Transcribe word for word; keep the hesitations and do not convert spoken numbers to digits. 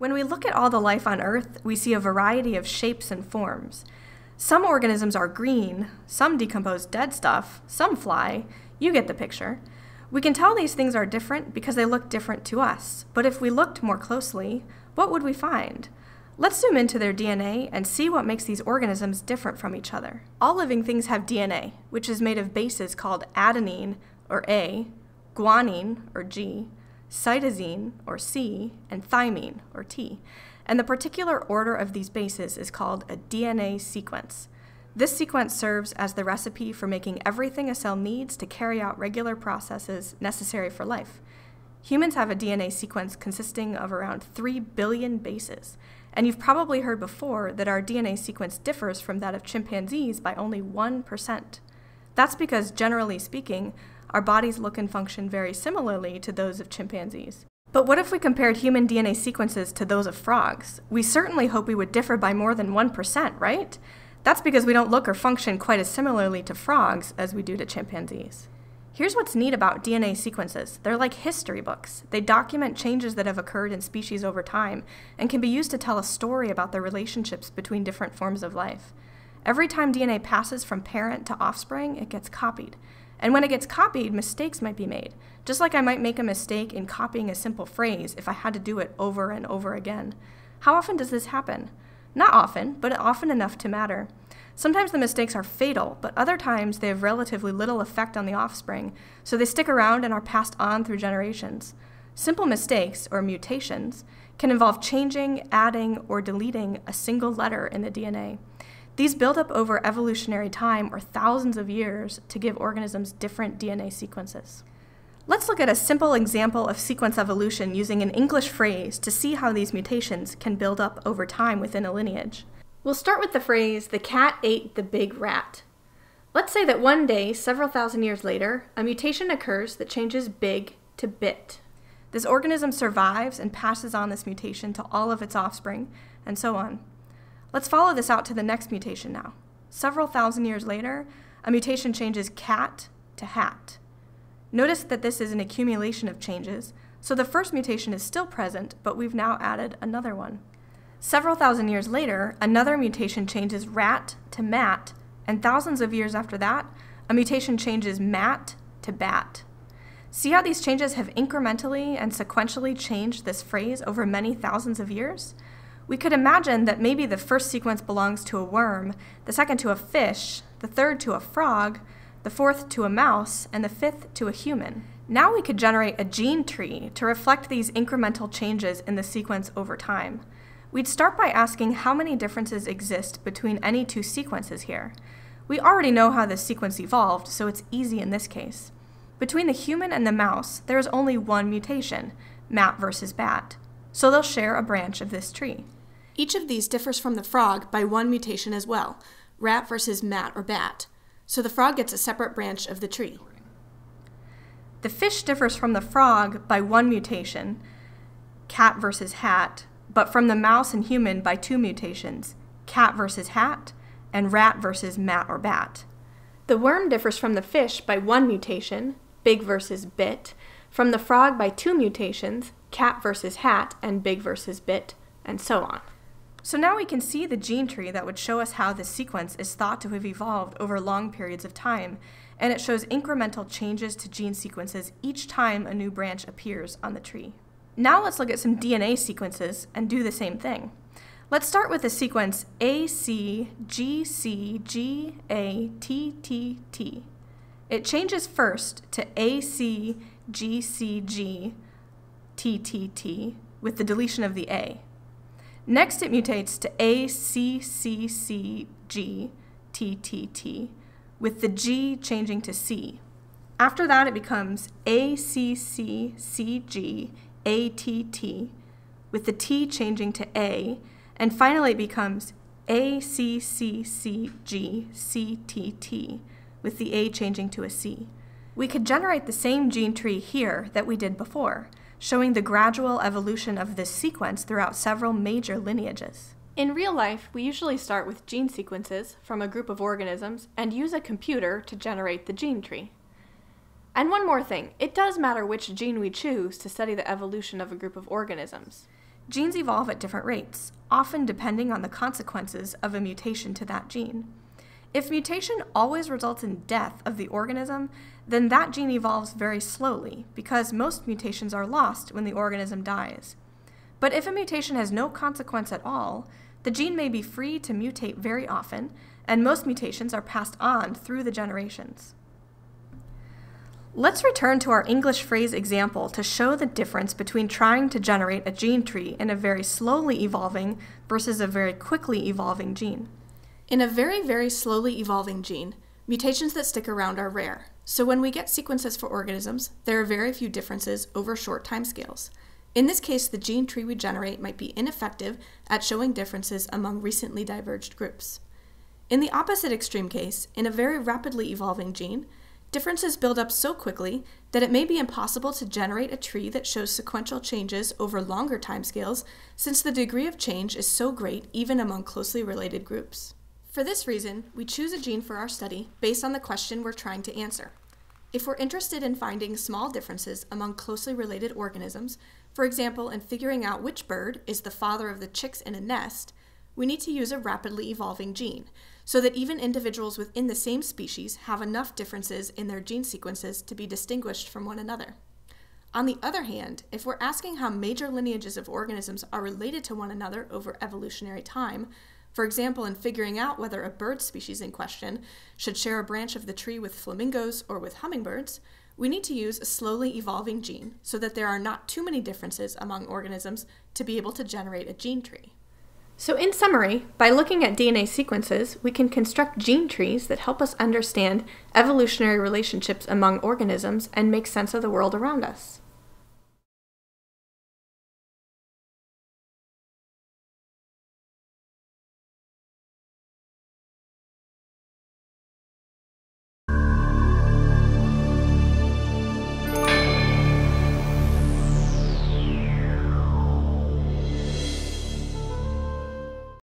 When we look at all the life on Earth, we see a variety of shapes and forms. Some organisms are green, some decompose dead stuff, some fly. You get the picture. We can tell these things are different because they look different to us, but if we looked more closely, what would we find? Let's zoom into their D N A and see what makes these organisms different from each other. All living things have D N A, which is made of bases called adenine, or A, guanine, or G, cytosine, or C, and thymine, or T. And the particular order of these bases is called a D N A sequence. This sequence serves as the recipe for making everything a cell needs to carry out regular processes necessary for life. Humans have a D N A sequence consisting of around three billion bases. And you've probably heard before that our D N A sequence differs from that of chimpanzees by only one percent. That's because, generally speaking, our bodies look and function very similarly to those of chimpanzees. But what if we compared human D N A sequences to those of frogs? We certainly hope we would differ by more than one percent, right? That's because we don't look or function quite as similarly to frogs as we do to chimpanzees. Here's what's neat about D N A sequences. They're like history books. They document changes that have occurred in species over time and can be used to tell a story about the relationships between different forms of life. Every time D N A passes from parent to offspring, it gets copied. And when it gets copied, mistakes might be made. Just like I might make a mistake in copying a simple phrase if I had to do it over and over again. How often does this happen? Not often, but often enough to matter. Sometimes the mistakes are fatal, but other times they have relatively little effect on the offspring, so they stick around and are passed on through generations. Simple mistakes, or mutations, can involve changing, adding, or deleting a single letter in the D N A. These build up over evolutionary time, or thousands of years, to give organisms different D N A sequences. Let's look at a simple example of sequence evolution using an English phrase to see how these mutations can build up over time within a lineage. We'll start with the phrase, "the cat ate the big rat." Let's say that one day, several thousand years later, a mutation occurs that changes big to bit. This organism survives and passes on this mutation to all of its offspring, and so on. Let's follow this out to the next mutation now. Several thousand years later, a mutation changes cat to hat. Notice that this is an accumulation of changes, so the first mutation is still present, but we've now added another one. Several thousand years later, another mutation changes rat to mat, and thousands of years after that, a mutation changes mat to bat. See how these changes have incrementally and sequentially changed this phrase over many thousands of years? We could imagine that maybe the first sequence belongs to a worm, the second to a fish, the third to a frog, the fourth to a mouse, and the fifth to a human. Now we could generate a gene tree to reflect these incremental changes in the sequence over time. We'd start by asking how many differences exist between any two sequences here. We already know how this sequence evolved, so it's easy in this case. Between the human and the mouse, there is only one mutation, mat versus bat, so they'll share a branch of this tree. Each of these differs from the frog by one mutation as well, rat versus mat or bat, so the frog gets a separate branch of the tree. The fish differs from the frog by one mutation, cat versus hat, but from the mouse and human by two mutations, cat versus hat, and rat versus mat or bat. The worm differs from the fish by one mutation, big versus bit, from the frog by two mutations, cat versus hat and big versus bit, and so on. So now we can see the gene tree that would show us how this sequence is thought to have evolved over long periods of time, and it shows incremental changes to gene sequences each time a new branch appears on the tree. Now let's look at some D N A sequences and do the same thing. Let's start with the sequence A C G C G A T T T. It changes first to A C G C G T T T with the deletion of the A. Next it mutates to A C C C G T T T with the G changing to C. After that it becomes A C C C G A T T with the T changing to A, and finally it becomes A C C C G C T T with the A changing to a C. We could generate the same gene tree here that we did before, showing the gradual evolution of this sequence throughout several major lineages. In real life, we usually start with gene sequences from a group of organisms and use a computer to generate the gene tree. And one more thing, it does matter which gene we choose to study the evolution of a group of organisms. genes evolve at different rates, often depending on the consequences of a mutation to that gene. If mutation always results in death of the organism, then that gene evolves very slowly, because most mutations are lost when the organism dies. But if a mutation has no consequence at all, the gene may be free to mutate very often, and most mutations are passed on through the generations. Let's return to our English phrase example to show the difference between trying to generate a gene tree in a very slowly evolving versus a very quickly evolving gene. In a very, very slowly evolving gene, mutations that stick around are rare. So when we get sequences for organisms, there are very few differences over short timescales. In this case, the gene tree we generate might be ineffective at showing differences among recently diverged groups. In the opposite extreme case, in a very rapidly evolving gene, differences build up so quickly that it may be impossible to generate a tree that shows sequential changes over longer timescales, since the degree of change is so great even among closely related groups. For this reason, we choose a gene for our study based on the question we're trying to answer. If we're interested in finding small differences among closely related organisms, for example, in figuring out which bird is the father of the chicks in a nest, we need to use a rapidly evolving gene, so that even individuals within the same species have enough differences in their gene sequences to be distinguished from one another. On the other hand, if we're asking how major lineages of organisms are related to one another over evolutionary time, for example, in figuring out whether a bird species in question should share a branch of the tree with flamingos or with hummingbirds, we need to use a slowly evolving gene so that there are not too many differences among organisms to be able to generate a gene tree. So in summary, by looking at D N A sequences, we can construct gene trees that help us understand evolutionary relationships among organisms and make sense of the world around us.